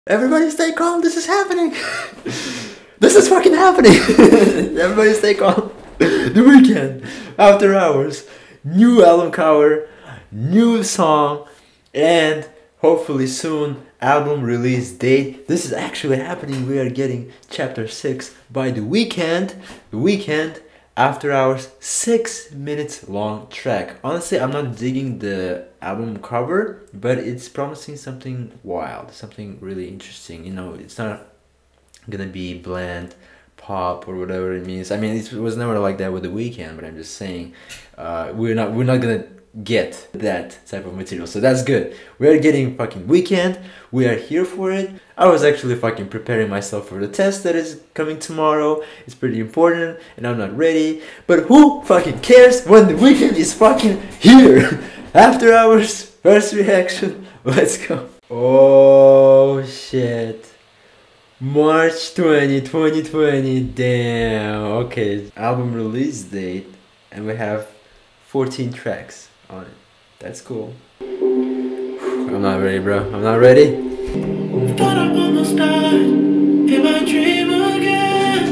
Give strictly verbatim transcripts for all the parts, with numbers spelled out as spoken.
Everybody stay calm, this is happening. This is fucking happening. Everybody stay calm. The Weeknd, After Hours, new album cover, new song, and hopefully soon album release date. This is actually happening. We are getting chapter six by The Weeknd. The Weeknd, After Hours, six minutes long track. Honestly, I'm not digging the album cover, but it's promising something wild, something really interesting. You know, it's not gonna be bland pop or whatever it means. I mean, it was never like that with The Weeknd, but I'm just saying, uh, we're not we're not gonna get that type of material, so that's good. We are getting fucking Weeknd. We are here for it. I was actually fucking preparing myself for the test that is coming tomorrow. It's pretty important, and I'm not ready. But who fucking cares when The Weeknd is fucking here? After Hours, first reaction. Let's go. Oh shit. March twentieth, twenty twenty. Damn. Okay. Album release date, and we have fourteen tracks on it. That's cool. I'm not ready, bro. I'm not ready. Thought I almost died in my dream again.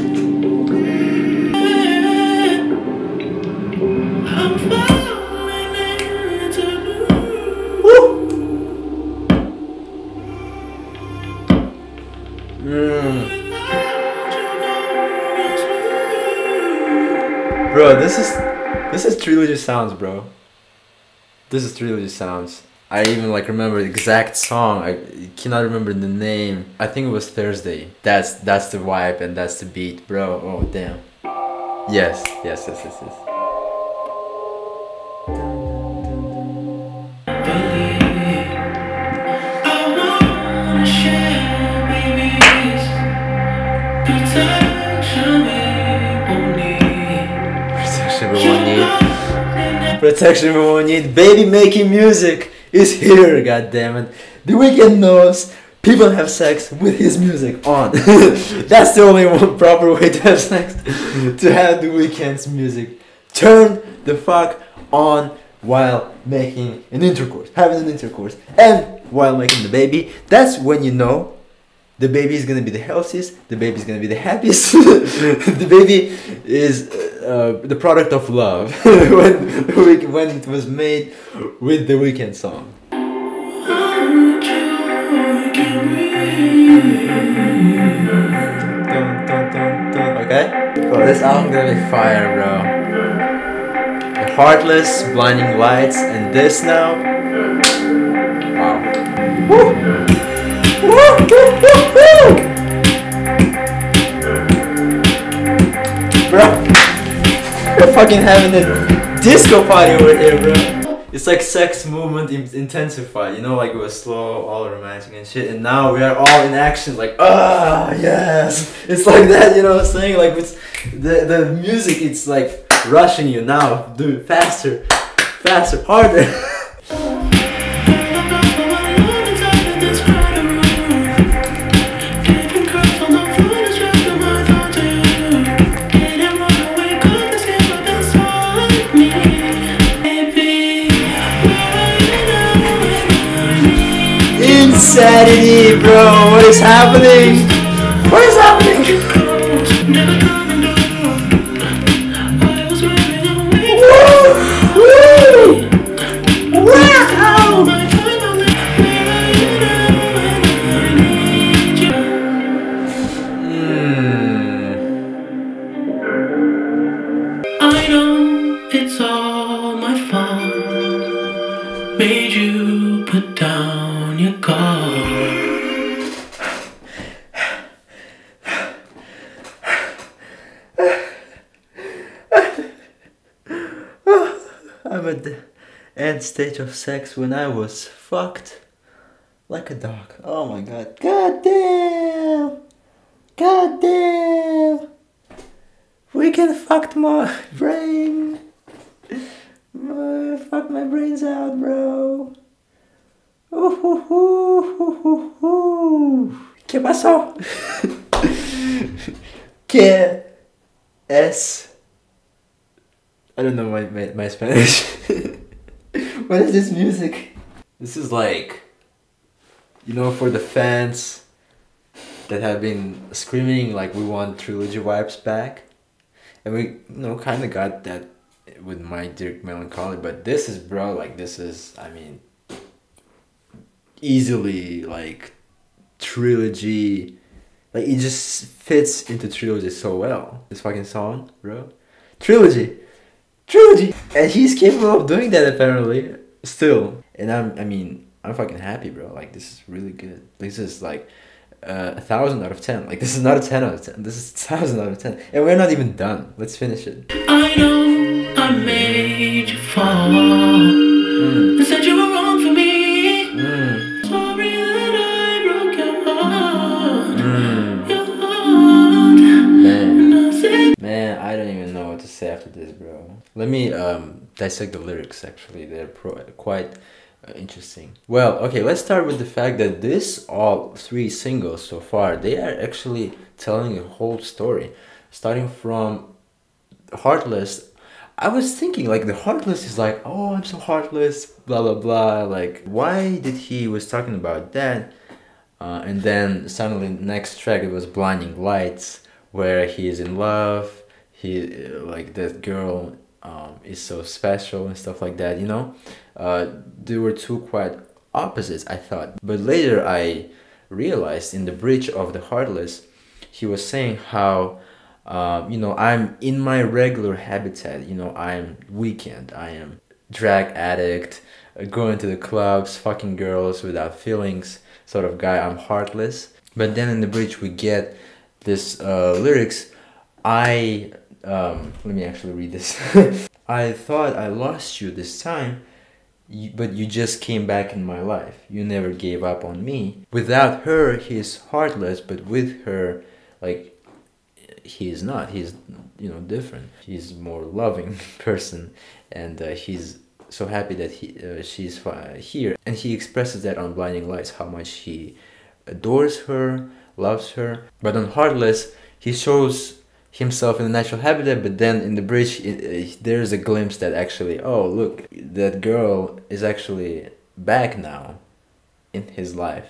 I'm falling into mm. Bro, this is this is Trilogy Sounds, bro. This is Trilogy Sounds. I even like remember the exact song. I cannot remember the name. I think it was Thursday. That's that's the vibe and that's the beat, bro. Oh damn. Yes, yes, yes, yes, yes. Protection we won't need. Protection we won't need. Baby making music is here, goddammit. The Weeknd knows people have sex with his music on. That's the only one proper way to have sex. To have The Weeknd's music turn the fuck on while making an intercourse, having an intercourse, and while making the baby. That's when you know the baby is gonna be the healthiest, the baby is gonna be the happiest. The baby is uh, the product of love when, when it was made with the Weeknd song. Okay? Oh, this album gonna be fire, bro. The Heartless, Blinding Lights, and this now. Wow. Woo! Woo, woo, woo, woo. Bro, we're fucking having a disco party over here, bro. It's like sex movement in intensified, you know, like it was slow, all romantic and shit, and now we are all in action, like, ah, yes. It's like that, you know what I'm saying? Like, it's the, the music, it's like rushing you now. Do it faster, faster, harder. Insanity, bro! What is happening? What is happening? Woo! Woo! Wow! Mm. I know it's all my fault. Made you put down your guard. I'm at the end stage of sex when I was fucked like a dog. Oh my god. God damn! God damn! We can fuck my brain. Uh, fuck my brains out, bro. Uh, uh, uh, uh, uh. ¿Qué pasó? ¿Qué es? I don't know my, my, my Spanish. What is this music? This is like, you know, for the fans that have been screaming like we want trilogy vibes back, and we, you know, kind of got that with My Dear Melancholy. But this is, bro, like this is, I mean, easily like trilogy. Like it just fits into trilogy so well. This fucking song, bro. Trilogy, trilogy, and he's capable of doing that apparently still. And I'm, I mean, I'm fucking happy, bro. Like this is really good. This is like uh, a thousand out of ten. Like this is not a ten out of ten. This is a thousand out of ten. And we're not even done. Let's finish it. I know I made you fall. Mm. And said you were wrong for me. Mm. Sorry that I broke your heart. Mm. Your heart. Man. Man, I don't even know what to say after this, bro. Let me um, dissect the lyrics. Actually, they're pro quite. Uh, interesting. Well, okay, let's start with the fact that this, all three singles so far, they are actually telling a whole story. Starting from Heartless, I was thinking like the Heartless is like, oh, I'm so heartless, blah blah blah. Like, why did he was talking about that? Uh, and then suddenly next track it was Blinding Lights, where he is in love. He like that girl um, is so special and stuff like that. You know. Uh, there were two quite opposites, I thought. But later I realized in the bridge of the Heartless, he was saying how, uh, you know, I'm in my regular habitat. You know, I'm Weeknd. I am drag addict, uh, going to the clubs, fucking girls without feelings sort of guy. I'm heartless. But then in the bridge we get this uh, lyrics. I, um, let me actually read this. I thought I lost you this time. You, but you just came back in my life. You never gave up on me. Without her, he's heartless, but with her, like, he is not. He's, you know, different. He's more loving person, and uh, he's so happy that he uh, she's here. And he expresses that on Blinding Lights, how much he adores her, loves her. But on Heartless, he shows himself in the natural habitat, but then in the bridge it, it, there's a glimpse that actually, oh look, that girl is actually back now in his life,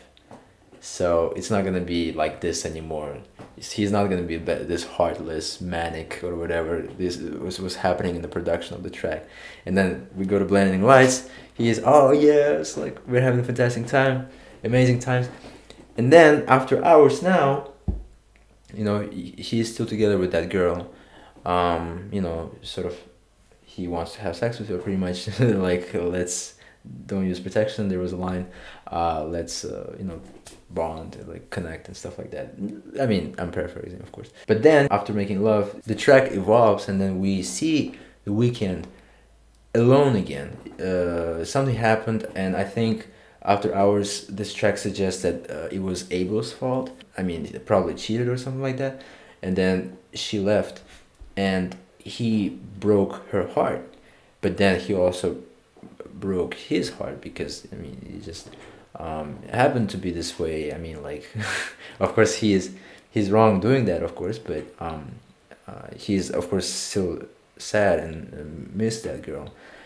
so it's not gonna be like this anymore. He's not gonna be this heartless, manic, or whatever this was, was happening in the production of the track. And then we go to Blinding Lights. He is, oh yes, like we're having a fantastic time, amazing times. And then after hours now, you know, he's still together with that girl. Um, you know, sort of, he wants to have sex with her pretty much. Like, let's, don't use protection. There was a line. Uh, let's, uh, you know, bond, like connect and stuff like that. I mean, I'm paraphrasing, of course. But then after making love, the track evolves, and then we see The Weeknd alone again. Uh, something happened, and I think after hours, this track suggests that uh, it was Abel's fault. I mean, he probably cheated or something like that. And then she left, and he broke her heart. But then he also broke his heart because, I mean, it just um, happened to be this way. I mean, like, of course, he is he's wrong doing that, of course. But um, uh, he's, of course, still sad and uh, missed that girl.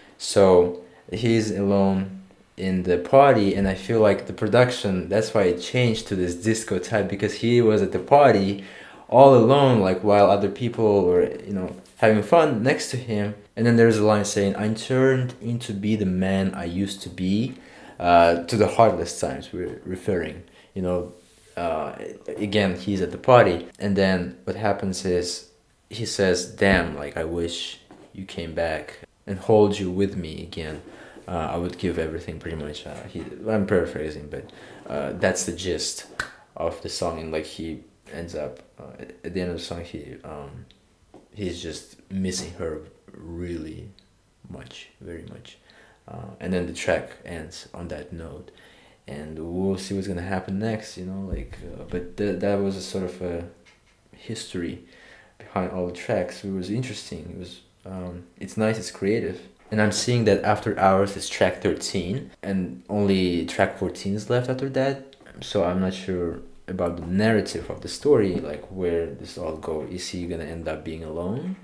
So he's alone in the party, and I feel like the production, that's why it changed to this disco type, because he was at the party all alone, like while other people were, you know, having fun next to him. And then there's a line saying, I turned into be the man I used to be, uh, to the heartless times we're referring, you know. Uh, again, he's at the party, and then what happens is he says, damn, like I wish you came back and hold you with me again. Uh, I would give everything, pretty much. Uh, he, I'm paraphrasing, but uh, that's the gist of the song. And like he ends up uh, at the end of the song, he um, he's just missing her really much, very much. Uh, and then the track ends on that note, and we'll see what's gonna happen next. You know, like, uh, but th that was a sort of a history behind all the tracks. It was interesting. It was um, it's nice. It's creative. And I'm seeing that After Hours is track thirteen, and only track fourteen is left after that. So I'm not sure about the narrative of the story, like where this all go. Is he gonna end up being alone,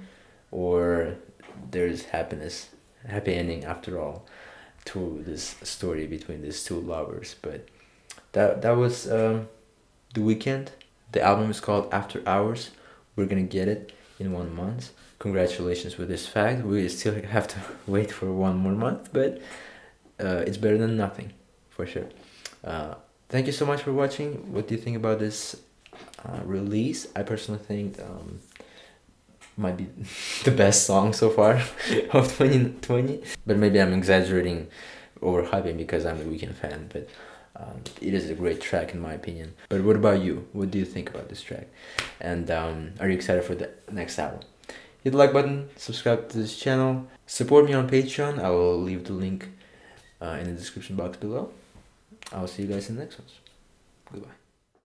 or there's happiness, happy ending after all, to this story between these two lovers? But that that was um, The Weeknd, The album is called After Hours. We're gonna get it in one month. Congratulations with this fact. We still have to wait for one more month, but uh, it's better than nothing, for sure. Uh, thank you so much for watching. What do you think about this uh, release? I personally think um, might be the best song so far of twenty twenty, but maybe I'm exaggerating, overhyping because I'm a Weeknd fan, but um, it is a great track in my opinion. But what about you? What do you think about this track? And um, are you excited for the next album? Hit the like button, subscribe to this channel, support me on Patreon. I will leave the link uh, in the description box below. I will see you guys in the next ones. Goodbye.